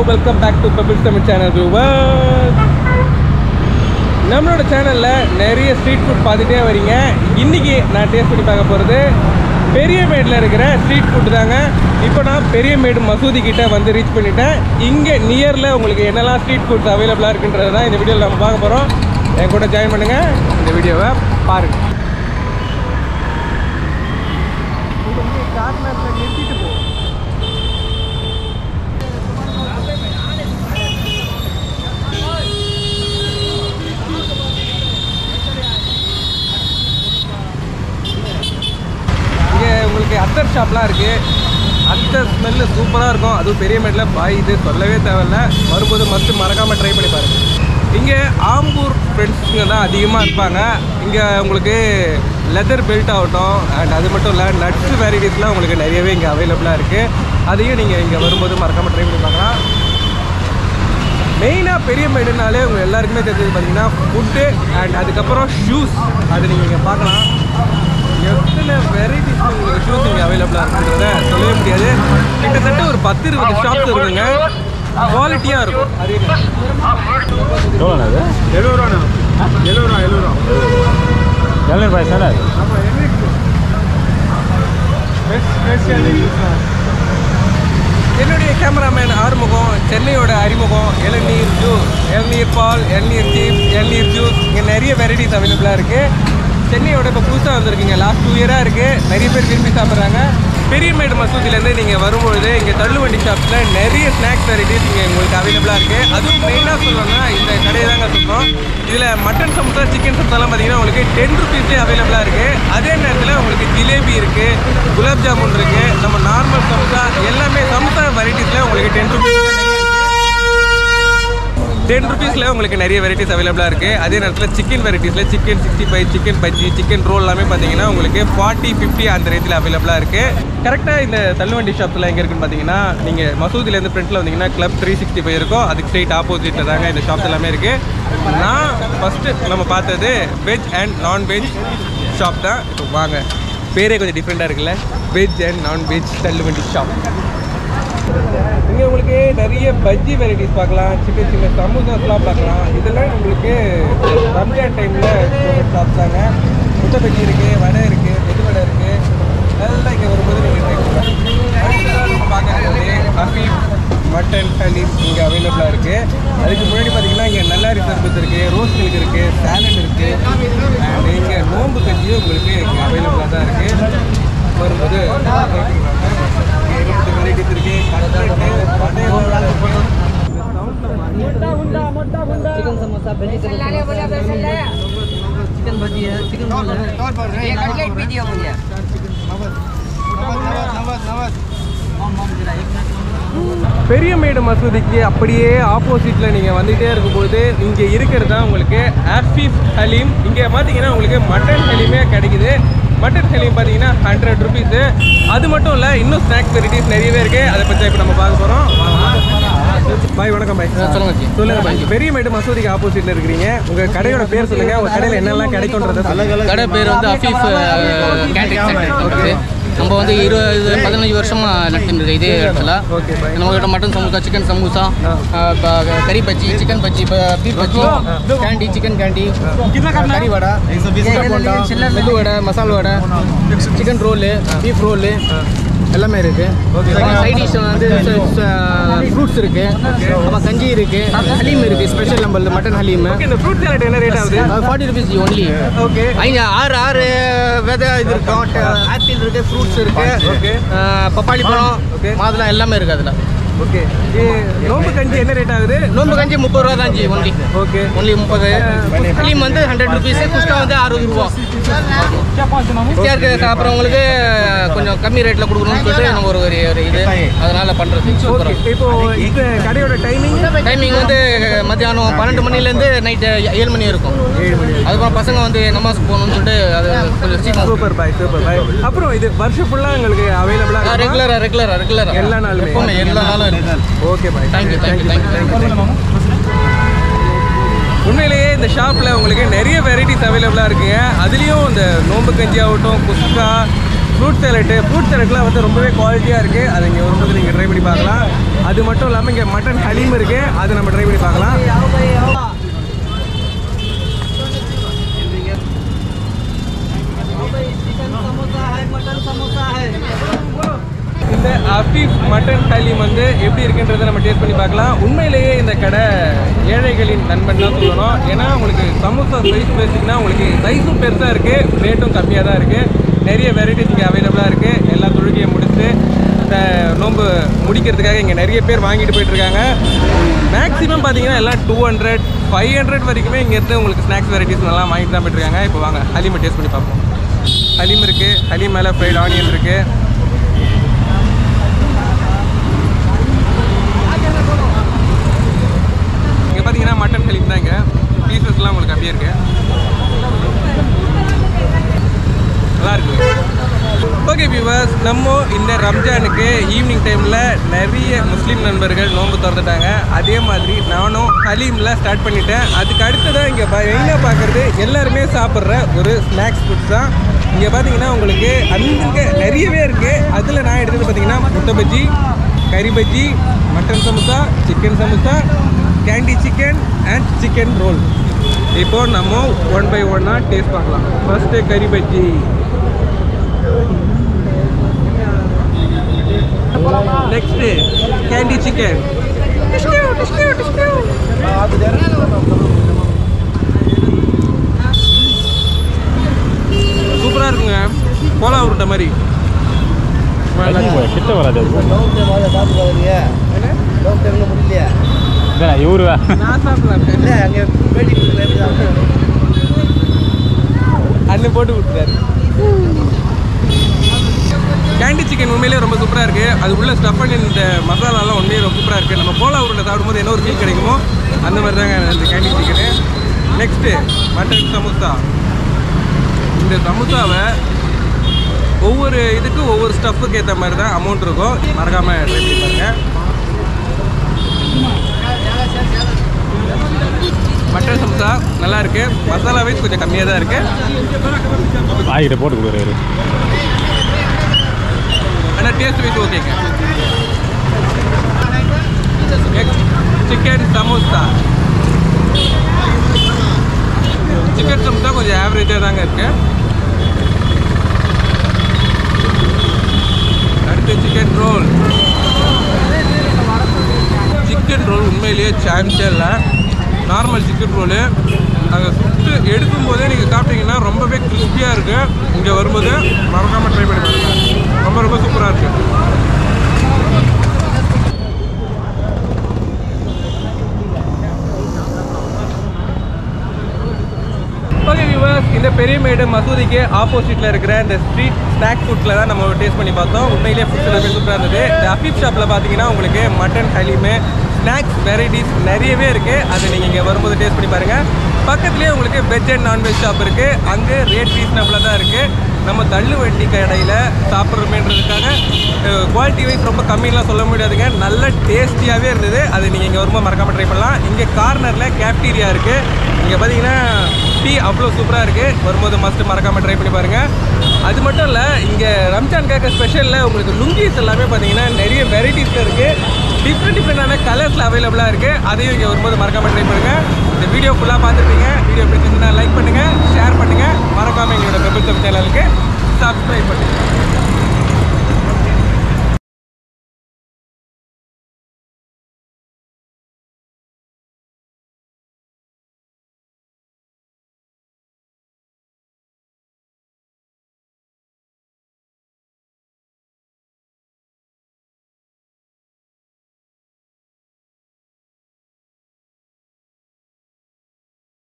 welcome back to Pebbles Tamil channel viewers. நம்மளோட சேனல்ல நிறைய ஸ்ட்ரீட் ஃபுட் பார்த்துட்டே வரீங்க. இன்னைக்கு நான் டேஸ்ட் பண்ணி பார்க்க போகிறது பெரியமேடில் இருக்கிற ஸ்ட்ரீட் ஃபுட் தாங்க. இப்போ நான் பெரியமேடு மசூதி கிட்ட வந்து ரீச் பண்ணிட்டேன். இங்கே நியரில் உங்களுக்கு என்னெல்லாம் ஸ்ட்ரீட் ஃபுட்ஸ் அவைலபிளாக இருக்குன்றது தான் இந்த வீடியோவில் நம்ம பார்க்க போகிறோம். என் கூட ஜாயின் பண்ணுங்கள், இந்த வீடியோவை பாருங்கள். நிறுத்திட்டு போ. உங்களுக்கு அத்தர் ஷாப்லாம் இருக்குது. அத்தர் ஸ்மெல்லு சூப்பராக இருக்கும். அதுவும் பெரியமேட்டில் பாய் இது சொல்லவே தேவையில்ல. வரும்போது மஸ்ட்டு மறக்காமல் ட்ரை பண்ணி பாருங்கள். இங்கே ஆம்பூர் ஃப்ரெண்ட்ஸுங்க தான் அதிகமாக இருப்பாங்க. இங்கே உங்களுக்கு லெதர் பெல்ட் ஆகட்டும் அண்ட் அது மட்டும் இல்லை நட்ஸ் வெரைட்டிஸ்லாம் உங்களுக்கு நிறையவே இங்கே அவைலபிளாக இருக்குது. அதையும் நீங்கள் இங்கே வரும்போது மறக்காமல் ட்ரை பண்ணி பார்க்கலாம். மெயினாக பெரியமேடுனாலே உங்கள் எல்லாருக்குமே தெரிஞ்சது பார்த்தீங்கன்னா ஃபுட்டு அண்ட் அதுக்கப்புறம் ஷூஸ். அது நீங்கள் இங்கே பார்க்கலாம். எத்தனை வெரைட்டிஸ் உங்களுக்கு ஷூஸ் இங்கே அவைலபிளாக இருக்குன்றத சொல்லவே முடியாது. கிட்டத்தட்ட ஒரு 10-20 ஷாப்ஸ் இருக்குங்க. குவாலிட்டியாக இருக்கும். அது என்னுடைய கேமராமேன் ஆறுமுகம், சென்னையோட அறிமுகம், இளநீர் ஜூஸ், இளநீர் பால், இளநீர் ஜீப், இளநீர் ஜூஸ், இங்கே நிறைய வெரைட்டிஸ் அவைலபிளாக இருக்குது. சென்னையோட இப்போ புதுசாக வந்திருக்குங்க. லாஸ்ட் 2 இயராக இருக்குது. நிறைய பேர் விரும்பி சாப்பிட்றாங்க. பெரியமேடு மசூதியிலேருந்து நீங்கள் வரும்பொழுது இங்கே தள்ளுவண்டி ஷாப்ஸில் நிறைய ஸ்நாக்ஸ் வெரைட்டிஸ் இங்கே உங்களுக்கு அவைலபிளாக இருக்குது. அதுவும் மெயினாக சொல்லணும்னா இந்த கடையை தாங்க சொல்கிறோம். இதில் மட்டன் சமோசா, சிக்கன் சமோசாலாம் பார்த்தீங்கன்னா உங்களுக்கு 10 ருபீஸ்லேயே அவைலபிளாக இருக்குது. அதே நேரத்தில் உங்களுக்கு ஜிலேபி இருக்குது, குலாப் ஜாமுன் இருக்குது, நம்ம நார்மல் சமோசா எல்லாமே சமோசா வெரைட்டிஸில் உங்களுக்கு 10 ருபீஸில் உங்களுக்கு நிறைய வெரைட்டிஸ் அவைலபிளாக இருக்குது. அதே நேரத்தில் சிக்கன் வெரைட்டிஸில் chicken 65, chicken bajji, chicken roll எல்லாமே பார்த்தீங்கன்னா உங்களுக்கு 40-50 அந்த ரேட்டில் அவைலபிளாக இருக்குது. கரெக்டாக இந்த தள்ளுவண்டி ஷாப்ஸில் எங்கே இருக்குன்னு பார்த்தீங்கன்னா நீங்கள் மசூதியிலேருந்து ஃப்ரண்ட்டில் வந்தீங்கன்னா கிளப் 365 இருக்கும். அதுக்கு ஸ்ட்ரெயிட் ஆப்போசிட்டில் தாங்க இந்த ஷாப்ஸ் எல்லாமே இருக்குது. நான் ஃபஸ்ட்டு நம்ம பார்த்தது வெஜ் அண்ட் நான்வெஜ் ஷாப் தான். இப்போ வாங்க, பேரே கொஞ்சம் டிஃப்ரெண்ட்டாக இருக்குல்ல, வெஜ் அண்ட் நான்வெஜ் தள்ளுவண்டி ஷாப். இங்கே உங்களுக்கு நிறைய பஜ்ஜி வெரைட்டிஸ் பார்க்கலாம், சின்ன சமோசாஸ்லாம் பார்க்கலாம். இதெல்லாம் உங்களுக்கு ரம்ஜான் டைமில் சாப்பிட்டாங்க. முட்டை பஜ்ஜி இருக்குது, வடை இருக்குது, மெது வடை இருக்குது. அதெல்லாம் இங்கே வரும்போது நீங்கள் ட்ரை பண்ணலாம். நம்ம பார்க்கறது ஹபீப் மட்டன் ஹலீம் இங்கே அவைலபிளாக இருக்குது. அதுக்கு முன்னாடி பார்த்தீங்கன்னா இங்கே நல்லாரி சர்பத் இருக்குது, ரோஸ் மில்க் இருக்குது, சாலட் இருக்குது அண்ட் இங்கே நோம்பு கஞ்சியும் உங்களுக்கு இங்கே அவைலபிளாக தான் இருக்குது. வரும்போது வெரைட்டிஸ் இருக்கு. चिकन समोसा, चिकन भजी है, चिकन रोल है, ये कटलेट भी दिया मुझे। பெரியமேடு மசூதிக்கு அப்படியே ஆப்போசிட்டில் நீங்கள் வந்துகிட்டே இருக்கும்போது இங்கே இருக்கிறது தான் உங்களுக்கு ஆஃபீஃப் ஹலீம். இங்கே பார்த்தீங்கன்னா உங்களுக்கு மட்டன் ஹலீமே கிடைக்குது. மட்டன் ஹலீம் பார்த்தீங்கன்னா 100 ருபீஸு. அது மட்டும் இல்லை, இன்னும் ஸ்நாக்ஸ் வெரைட்டிஸ் நிறையவே இருக்குது. அதை பற்றி இப்போ நம்ம பார்க்க போகிறோம். பாய், வணக்கம் பாய். சொல்லுங்கள் பாய். பெரியமேடு மசூதிக்கு ஆப்போசிட்டில் இருக்கிறீங்க. உங்கள் கடையோட பேர் சொல்லுங்கள். உங்கள் கடையில் என்னெல்லாம் கிடைக்கும்ன்றது. கடை பேர் வந்து அஃபீஃப் கேண்டீன் சென்டர். ஓகே, நம்ம வந்து 15 வருஷமாக நடத்திட்டு இதே இடத்துல. நம்மகிட்ட மட்டன் சமோசா, சிக்கன் சமோசா, கறி bajji, chicken bajji, beef bajji, candy, chicken candy, கறி வடை, போண்டா, மெது vada, masala vada, chicken roll, beef roll எல்லாமே இருக்குது. சைட் டிஷ் வந்து ஃப்ரூட்ஸ் இருக்குது, அப்புறம் கஞ்சி இருக்குது, ஹலீம் இருக்குது, ஸ்பெஷல் நம்மளது மட்டன் ஹலீம். இந்த ஃப்ரூட் சாலட் என்ன ரேட் ஆகுது? 40 ருபீஸ் ஒன்லி. ஓகே, 6 விதை இது இருக்கும். ஆப்பிள் இருக்குது, ஃப்ரூட்ஸ் இருக்குது, பப்பாளி பழம், மாதுளம் எல்லாமே இருக்குது அதில். ஓகே, நோம்பு கஞ்சி என்ன ரேட் ஆகுது? நோம்பு கஞ்சி 30 ரூபா தான் ஜி ஒன்லி. Okay, only 30. ஹலீம் வந்து 100 ருபீஸ், குஸ்கா வந்து 60 ரூபா. இருக்கு. அப்புறம் உங்களுக்கு கொஞ்சம் கம்மி ரேட்டில் கொடுக்கணும்னு சொல்லிட்டு நம்ம ஒரு இது அதனால் பண்ணுறது. இப்போ இந்த கடையோட டைமிங் வந்து மத்தியானம் 12 மணிலேருந்து நைட்டு 7 மணி இருக்கும். அதுக்கப்புறம் பசங்க வந்து நமாஸ்க்கு போகணும்னு சொல்லிட்டு அது கொஞ்சம் சீக்கிரம். சூப்பர் பாய், சூப்பர் பாய். அப்புறம் இது வருஷம் ஃபுல்லாக உங்களுக்கு அவைலபிளாக ரெகுலராக எல்லா நாளுமே எப்பவுமே எல்லா நாளும் இருக்கு. ஓகே பாய், தேங்க்யூ. உண்மையிலேயே இந்த ஷாப்பில் உங்களுக்கு நிறைய வெரைட்டிஸ் அவைலபிளாக இருக்குங்க. அதுலேயும் இந்த நோம்பு கஞ்சி ஆகட்டும், குஸ்கா, ஃப்ரூட் சேலட்லாம் வந்து ரொம்பவே குவாலிட்டியாக இருக்குது. அது இங்கே வரும்போது நீங்கள் ட்ரை பண்ணி பார்க்கலாம். அது மட்டும் இல்லாமல் இங்கே மட்டன் ஹலீம் இருக்குது, அது நம்ம ட்ரை பண்ணி பார்க்கலாம். இந்த அஃபீஃப் மட்டன் ஹலீம் வந்து எப்படி இருக்குன்றதை நம்ம டேஸ்ட் பண்ணி பார்க்கலாம். உண்மையிலேயே இந்த கடை ஏழைகளின் நண்பன் தான் சொல்லணும். ஏன்னா உங்களுக்கு சமோசா சைஸ் பேசிங்கன்னா உங்களுக்கு சைஸும் பெருசாக இருக்குது, ரேட்டும் கம்மியாக தான் இருக்குது. நிறைய வெரைட்டிஸ் இங்கே அவைலபிளாக இருக்குது. எல்லா தொழுகையை முடிச்சு இந்த நோன்பு முடிக்கிறதுக்காக இங்கே நிறைய பேர் வாங்கிட்டு போயிட்டுருக்காங்க. மேக்ஸிமம் பார்த்தீங்கன்னா எல்லாம் 200, 500 வரைக்குமே இங்கேருந்து உங்களுக்கு ஸ்நாக்ஸ் வெரைட்டிஸ் நல்லா வாங்கிட்டு தான் போயிட்டுருக்காங்க. இப்போ வாங்க ஹலீமை டேஸ்ட் பண்ணி பார்ப்போம். ஹலீம் இருக்குது, ஹலீம் மேலே ஃப்ரைட் ஆனியன் இருக்குது. இங்கே பார்த்தீங்கன்னா மட்டன் ஹலீம் தான். இங்கே பீசஸ்லாம் உங்களுக்கு அப்படியே இருக்குது, நல்லா இருக்குது. ஓகே வியூவர்ஸ், நம்ம இந்த ரம்ஜானுக்கு ஈவினிங் டைமில் நிறைய முஸ்லீம் நண்பர்கள் நோன்பு திறந்துட்டாங்க. அதே மாதிரி நானும் ஹலீமில் ஸ்டார்ட் பண்ணிட்டேன். அதுக்கு அடுத்ததான் இங்கே என்ன பார்க்குறது எல்லாருமே சாப்பிட்ற ஒரு ஸ்நாக்ஸ் ஃபுட்ஸ் தான். இங்கே பார்த்தீங்கன்னா உங்களுக்கு அங்கே நிறையவே இருக்குது. அதில் நான் எடுத்தது பார்த்தீங்கன்னா முட்டை பஜ்ஜி, கறி bajji, mutton samosa, chicken samosa, candy chicken and chicken roll. இப்போது நம்ம 1 by 1 டேஸ்ட் பார்க்கலாம். ஃபர்ஸ்ட்டு கறி பஜ்ஜி, நெக்ஸ்ட்டு கேண்டி சிக்கன், சூப்பராக இருக்குங்க. கோலா உருட்டை மாதிரி. கிட்ட வராது இவரு நான் சாப்பிடலாம், அண்ணன் போட்டு விட்டுறாரு. கேண்டி சிக்கன் உண்மையிலே ரொம்ப சூப்பராக இருக்குது. அது உள்ள ஸ்டஃப் பண்ணி இந்த மசாலாலாம் உண்மையிலே ரொம்ப சூப்பராக இருக்குது. நம்ம கோலா உருண்டை சாப்பிடும்போது என்ன ஒரு ஃபீல் கிடைக்குமோ அந்த மாதிரி தாங்க அந்த candy chicken. Next mutton samosa. இந்த சமோசாவை ஒவ்வொரு இதுக்கு ஒவ்வொரு ஸ்டஃப்புக்கு ஏற்ற மாதிரி தான் அமௌண்ட் இருக்கும். மறக்காமல் ட்ரை பண்ணி பாருங்கள். மட்டன் சமோசா நல்லா இருக்குது. மசாலா வைஸ் கொஞ்சம் கம்மியாக தான் இருக்குது. ஆகிட்ட போட்டு கொடுக்குறாரு. ஆனால் டேஸ்ட் வைஸ் ஓகேங்க. Next chicken samosa. Chicken samosa கொஞ்சம் ஆவரேஜாக தாங்க இருக்குது. அடுத்து சிக்கன் ரோல். சிக்கன் ரோல் உண்மையிலேயே சான்ஸே இல்லை. நார்மல் சிக்கன் ரோலு அதை சுட்டு எடுக்கும்போதே நீங்கள் சாப்பிட்டீங்கன்னா ரொம்பவே கிறிஸ்பியாக இருக்குது. இங்கே வரும்போது மறக்காமல் ட்ரை பண்ணி பாருங்கள். ரொம்ப ரொம்ப சூப்பராக இருக்குது. ஓகே வியூவர்ஸ், இந்த பெரியமேடு மசூதிக்கு ஆப்போசிட்டில் இருக்கிற இந்த ஸ்ட்ரீட் ஸ்நாக் ஃபுட்ஸில் தான் நம்ம டேஸ்ட் பண்ணி பார்த்தோம். உண்மையிலே ஃபுட்ஸ் எல்லாமே சூப்பராக இருந்தது. இந்த அஃபீஃப் ஷாப்பில் பார்த்தீங்கன்னா உங்களுக்கு மட்டன் ஹலீமு ஸ்நாக்ஸ் வெரைட்டிஸ் நிறையவே இருக்குது. அதை நீங்கள் இங்கே வரும்போது டேஸ்ட் பண்ணி பாருங்கள். பக்கத்துலேயே உங்களுக்கு வெஜ் அண்ட் நான்வெஜ் ஷாப் இருக்குது. அங்கே ரேட் ரீசனபிளாக தான் இருக்குது. நம்ம தள்ளு வண்டி கடையில் சாப்பிட்றோமேன்றதுக்காக குவாலிட்டி வைஸ் ரொம்ப கம்மியெலாம் சொல்ல முடியாதுங்க. நல்ல டேஸ்டியாகவே இருந்தது. அது நீங்கள் இங்கே வரும்போது மறக்காமல் ட்ரை பண்ணலாம். இங்கே கார்னரில் கேஃப்டீரியா இருக்குது. இங்கே பார்த்தீங்கன்னா டீ அவ்வளோ சூப்பராக இருக்குது. வரும்போது மஸ்ட்டு மறக்காமல் ட்ரை பண்ணி பாருங்கள். அது மட்டும் இல்லை, இங்கே ரம்ஜான்காக ஸ்பெஷலில் உங்களுக்கு லுங்கீஸ் எல்லாமே பார்த்தீங்கன்னா நிறைய வெரைட்டிஸில் இருக்குது. டிஃப்ரெண்டான கலர்ஸில் அவைலபிளாக இருக்குது. அதையும் இங்கே வரும்போது மறக்காமல் ட்ரை பண்ணுங்கள். இந்த வீடியோ ஃபுல்லாக பார்த்துருப்பீங்க. வீடியோ பிடிச்சிருந்தா லைக் பண்ணுங்கள், ஷேர் பண்ணுங்கள். மறக்காமல் எங்களோட பெபிள் சேனலுக்கு சப்ஸ்கிரைப் பண்ணுங்கள்.